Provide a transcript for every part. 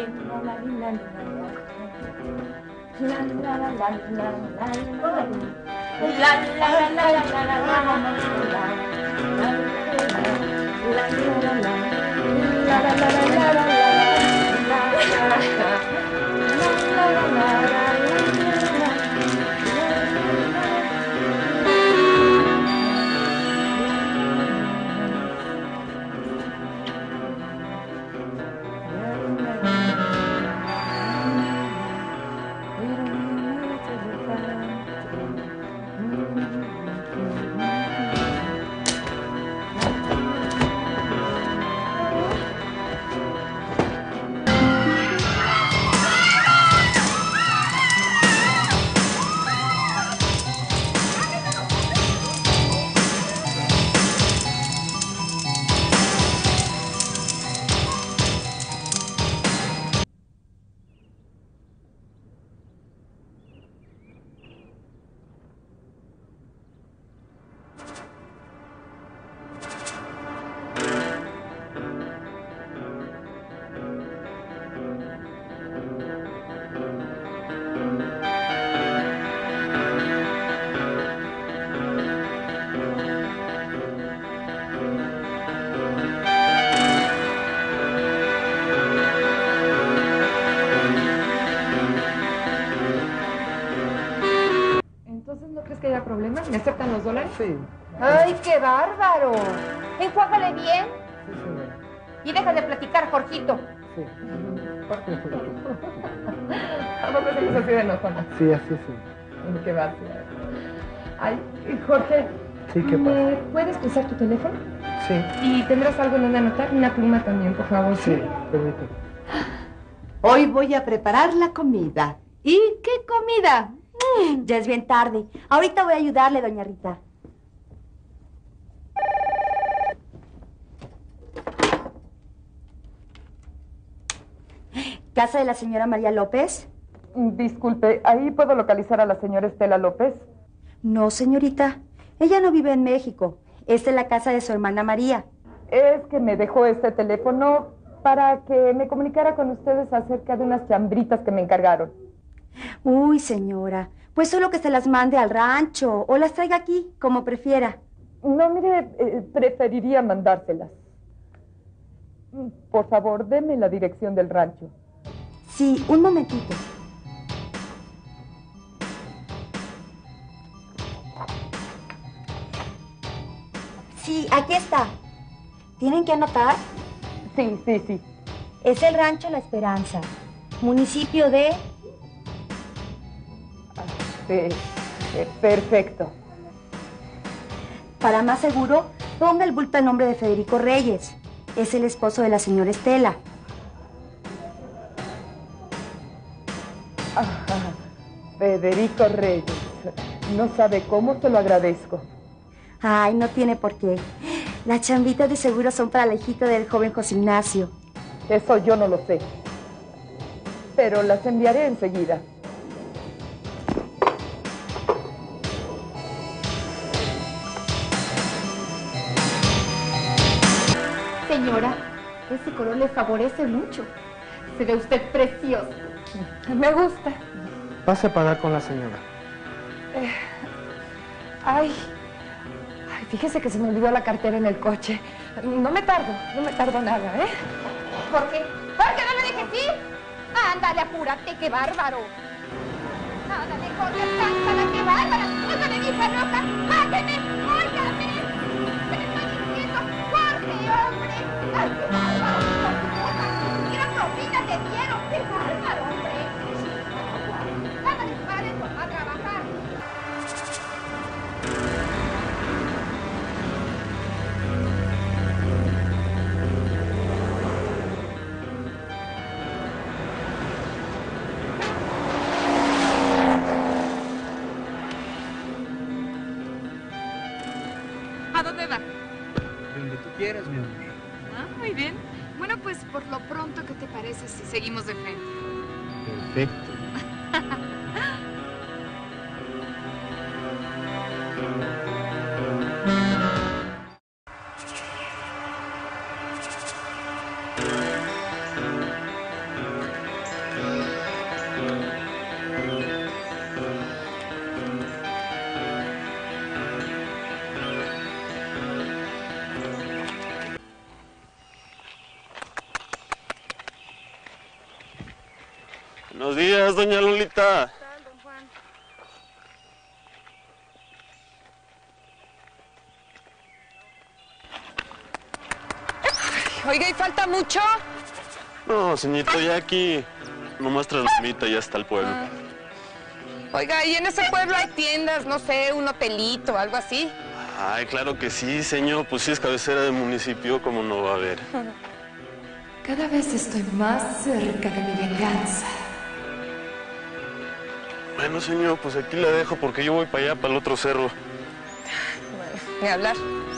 ¿Me aceptan los dólares? Sí. ¡Ay, qué bárbaro! Enjuágale bien. Sí, señora. Y deja de platicar, Jorgito. Sí. ¿A poco te así de enojona? Sí, así sí. ¿Qué va? Ay, Jorge. Sí, ¿qué pasa? ¿Me puedes usar tu teléfono? Sí. ¿Y tendrás algo en donde anotar? Una pluma también, por favor. Sí, permíteme. Hoy voy a preparar la comida. ¿Y qué comida? Ya es bien tarde. Ahorita voy a ayudarle, doña Rita. ¿Casa de la señora María López? Disculpe, ¿ahí puedo localizar a la señora Estela López? No, señorita. Ella no vive en México. Esta es la casa de su hermana María. Es que me dejó este teléfono para que me comunicara con ustedes acerca de unas chambritas que me encargaron. Uy, señora, pues solo que se las mande al rancho o las traiga aquí, como prefiera. No, mire, preferiría mandárselas. Por favor, deme la dirección del rancho. Sí, un momentito. Sí, aquí está. ¿Tienen que anotar? Sí, sí, sí. Es el rancho La Esperanza, municipio de... Sí, perfecto. Para más seguro, ponga el bulto al nombre de Federico Reyes. Es el esposo de la señora Estela. Federico Reyes. No sabe cómo se lo agradezco. Ay, no tiene por qué. Las chambitas de seguro son para la hijita del joven José Ignacio. Eso yo no lo sé. Pero las enviaré enseguida. Señora, ese color le favorece mucho. Se ve usted preciosa. Me gusta. Pase a pagar con la señora. Ay, fíjese que se me olvidó la cartera en el coche. No me tardo nada, ¿eh? ¿Por qué? ¿Por qué no le dije sí? Ándale, apúrate, qué bárbaro. Ándale, Jorge, cántala, qué bárbara. Eso le dije, loca. ¡Bájeme! ¡Óigame! ¿Qué le estoy diciendo? ¡Jorge, hombre! ¡Ay, qué bárbaro! ¡Qué propina te dieron! ¡Qué bárbaro, hombre! Ándale, para eso, a trabajar. ¿A dónde va? Donde tú quieras, mi amor. Ah, muy bien. Bueno, pues por lo pronto, ¿qué te parece si seguimos de frente? Perfecto. Buenos días, doña Lolita. ¿Qué tal, don Juan? Oiga, ¿y falta mucho? No, señorito, ya aquí nomás transmita y ya está el pueblo. Oiga, ¿y en ese pueblo hay tiendas, no sé, un hotelito, algo así? Ay, claro que sí, señor. Pues si es cabecera de municipio, ¿cómo no va a haber? Cada vez estoy más cerca de mi venganza. Bueno, señor, pues aquí la dejo porque yo voy para allá, para el otro cerro. Ni hablar.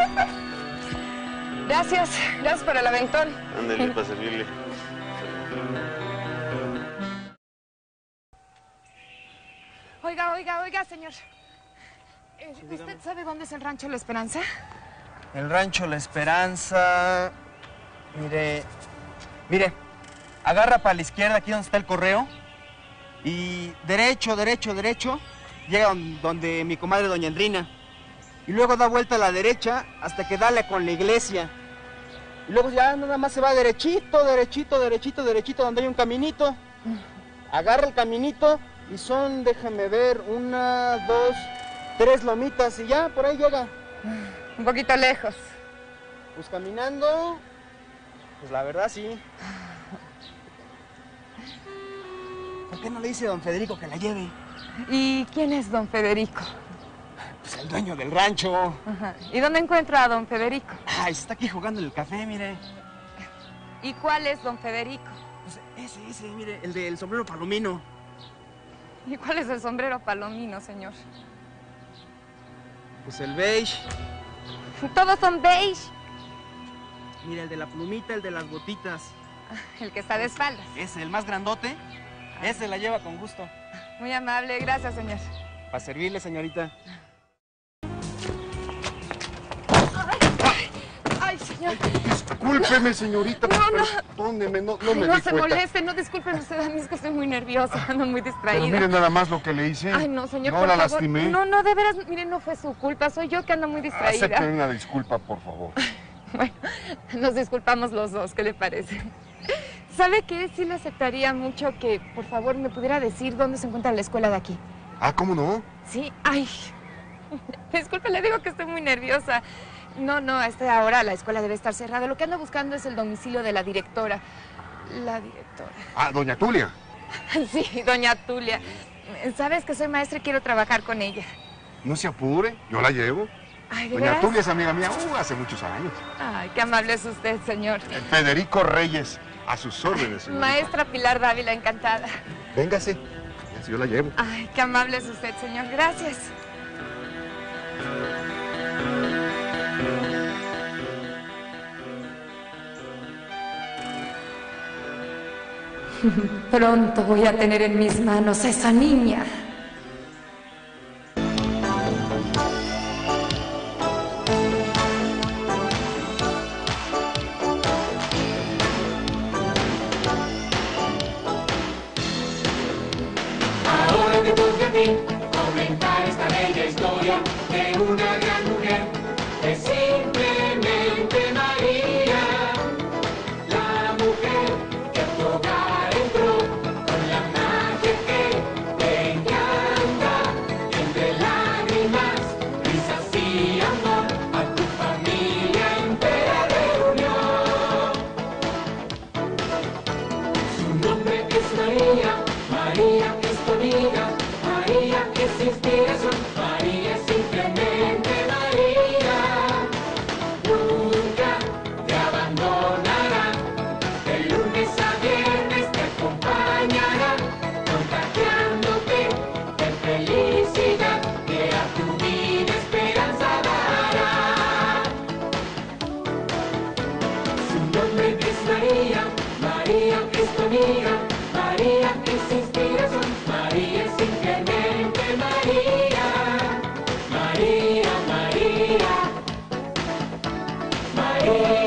Gracias, gracias por el aventón. Ándale, para servirle. Oiga, señor. ¿Usted sabe dónde es el Rancho La Esperanza? El Rancho La Esperanza... Mire, agarra para la izquierda, aquí donde está el correo, y derecho, llega donde mi comadre doña Enrina, y luego da vuelta a la derecha hasta que dale con la iglesia, y luego ya nada más se va derechito, donde hay un caminito, agarra el caminito, y son, déjame ver, 1, 2, 3 lomitas, y ya, por ahí llega. Un poquito lejos. Pues caminando, pues la verdad sí. ¿Por qué no le dice a don Federico que la lleve? ¿Y quién es don Federico? Pues el dueño del rancho. Ajá. ¿Y dónde encuentra a don Federico? Ay, está aquí jugando en el café, mire. ¿Y cuál es don Federico? Pues ese, mire, el del sombrero palomino. ¿Y cuál es el sombrero palomino, señor? Pues el beige. Todos son beige. Mira, el de la plumita, el de las botitas. El que está de espaldas. Ese, el más grandote. Ese la lleva con gusto. Muy amable, gracias, señor. Para servirle, señorita. Ay, señor. Discúlpeme, señorita. Perdóneme, no me di No se cuenta. moleste, no disculpen usted a mí, es que estoy muy nerviosa, ando muy distraída. Pero miren nada más lo que le hice. Ay, no, señor, No por la favor. lastimé. No, de veras, mire, no fue su culpa, soy yo que ando muy distraída. Acepten una disculpa, por favor. Bueno, nos disculpamos los dos, ¿qué le parece? ¿Sabe qué? Sí le aceptaría mucho que, por favor, me pudiera decir dónde se encuentra la escuela de aquí. Ah, ¿cómo no? Sí, ay, disculpe, le digo que estoy muy nerviosa. No, a esta hora la escuela debe estar cerrada. Lo que ando buscando es el domicilio de la directora. La directora. Ah, doña Tulia. Sí, doña Tulia. Sabes que soy maestra y quiero trabajar con ella. No se apure, yo la llevo. Ay, ¿de Doña veras? Tulia es amiga mía hace muchos años. Ay, qué amable es usted, señor. Federico Reyes, a sus órdenes, señorita. Maestra Pilar Dávila, encantada. Véngase, yo la llevo. Ay, qué amable es usted, señor. Gracias. Pronto voy a tener en mis manos a esa niña. Ahora te toca a ti comentar esta bella historia de una gran mujer, de simplemente María, la mujer que a tu hogar entró con la magia que te encanta, entre lágrimas, risas y amor, a tu familia entera reunió. Su nombre es María, María es tu amiga, María es inspiración, María es simplemente María. Nunca te abandonará, de lunes a viernes te acompañará, contagiándote de felicidad, que a tu vida esperanza dará. Su nombre es María, María es tu amiga, María es inspiración, María es simplemente María. María, María, María.